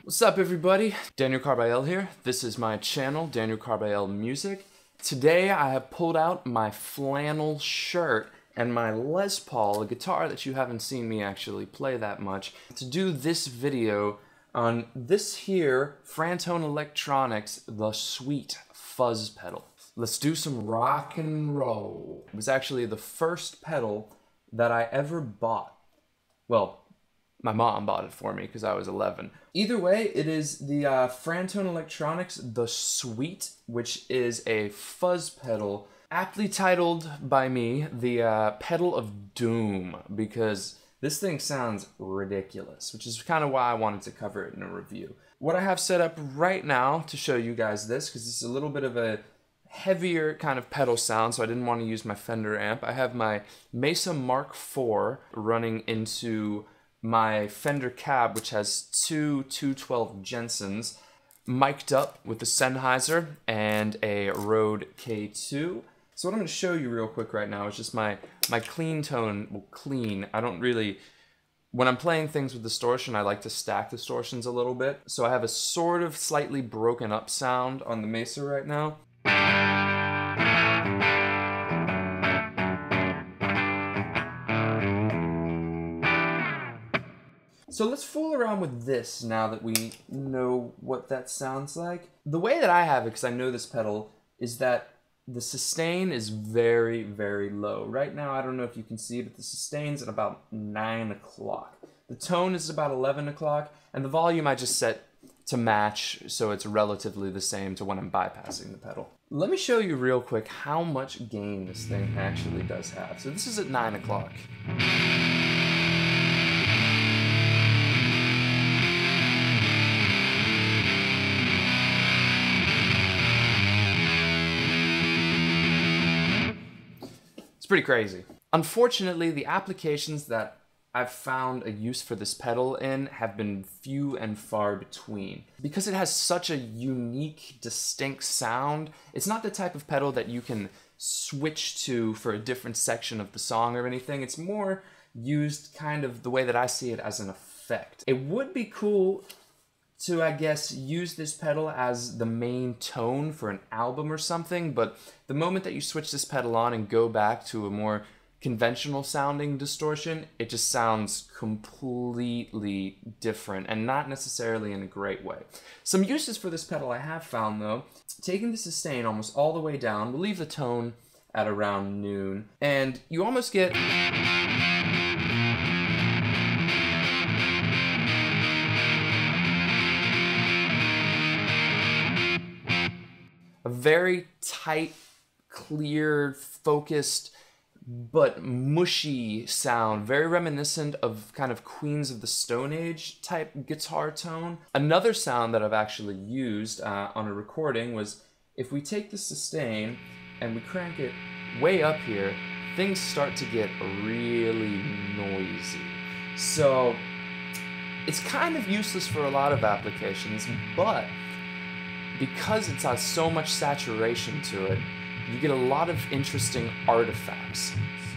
What's up everybody? Daniel Carbael here. This is my channel, Daniel Carbael Music. Today I have pulled out my flannel shirt and my Les Paul, a guitar that you haven't seen me actually play that much, to do this video on this here Frantone Electronics, the Sweet Fuzz pedal. Let's do some rock and roll. It was actually the first pedal that I ever bought. Well, my mom bought it for me because I was 11. Either way, it is the Frantone Electronics The Sweet, which is a fuzz pedal, aptly titled by me the Pedal of Doom, because this thing sounds ridiculous, which is kind of why I wanted to cover it in a review. What I have set up right now to show you guys this, because it's a little bit of a heavier kind of pedal sound, so I didn't want to use my Fender amp. I have my Mesa Mark IV running into my Fender cab, which has two 212 Jensens, mic'd up with the Sennheiser and a Rode K2. So what I'm going to show you real quick right now is just my clean tone. Well, clean. I don't really, when I'm playing things with distortion, I like to stack distortions a little bit. So I have a sort of slightly broken up sound on the Mesa right now. So let's fool around with this now that we know what that sounds like. The way that I have it, because I know this pedal, is that the sustain is very, very low. Right now, I don't know if you can see, but the sustain's at about 9 o'clock. The tone is about 11 o'clock, and the volume I just set to match, so it's relatively the same to when I'm bypassing the pedal. Let me show you real quick how much gain this thing actually does have. So this is at 9 o'clock. Pretty crazy. Unfortunately, the applications that I've found a use for this pedal in have been few and far between. Because it has such a unique, distinct sound, it's not the type of pedal that you can switch to for a different section of the song or anything. It's more used kind of the way that I see it, as an effect. It would be cool to, I guess, use this pedal as the main tone for an album or something, but the moment that you switch this pedal on and go back to a more conventional sounding distortion, it just sounds completely different and not necessarily in a great way. Some uses for this pedal I have found though, taking the sustain almost all the way down, we'll leave the tone at around noon, and you almost get a very tight, clear, focused, but mushy sound, very reminiscent of kind of Queens of the Stone Age type guitar tone. Another sound that I've actually used on a recording was, if we take the sustain and we crank it way up here, things start to get really noisy. So it's kind of useless for a lot of applications, but because it has so much saturation to it, you get a lot of interesting artifacts.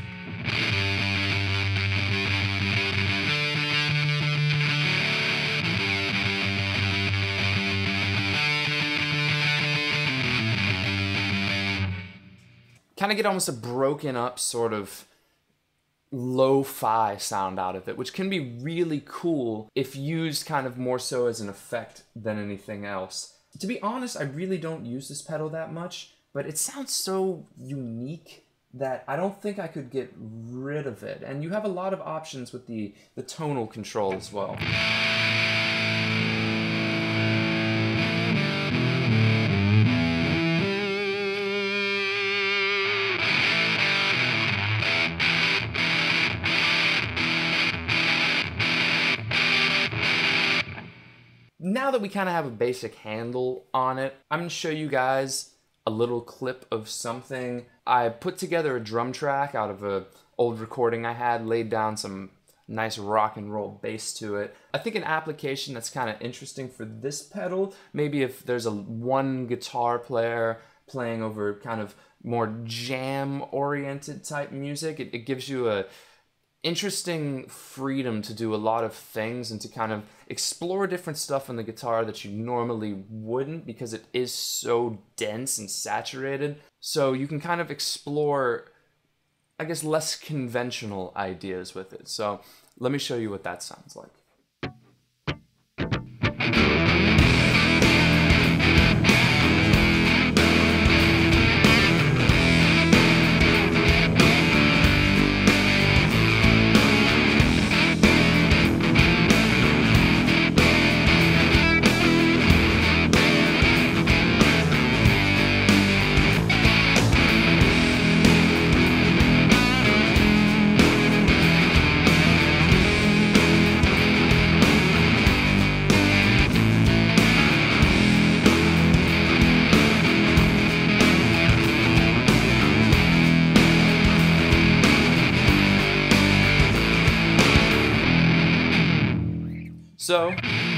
Kind of get almost a broken up sort of lo-fi sound out of it, which can be really cool if used kind of more so as an effect than anything else. To be honest, I really don't use this pedal that much, but it sounds so unique that I don't think I could get rid of it. And you have a lot of options with the tonal control as well. Now that we kind of have a basic handle on it, I'm going to show you guys a little clip of something. I put together a drum track out of an old recording I had, laid down some nice rock and roll bass to it. I think an application that's kind of interesting for this pedal, maybe if there's one guitar player playing over kind of more jam-oriented type music, it gives you interesting freedom to do a lot of things and to kind of explore different stuff on the guitar that you normally wouldn't, because it is so dense and saturated. So you can kind of explore, I guess, less conventional ideas with it. So let me show you what that sounds like. So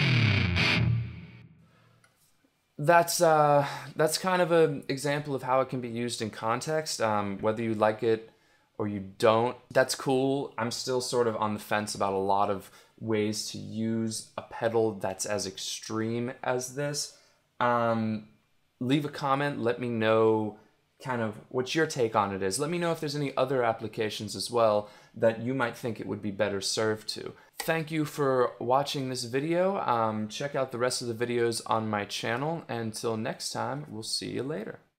that's kind of an example of how it can be used in context. Whether you like it or you don't, that's cool. I'm still sort of on the fence about a lot of ways to use a pedal that's as extreme as this. Leave a comment, let me know kind of what your take on it is. Let me know if there's any other applications as well that you might think it would be better served to. Thank you for watching this video. Check out the rest of the videos on my channel. Until next time, we'll see you later.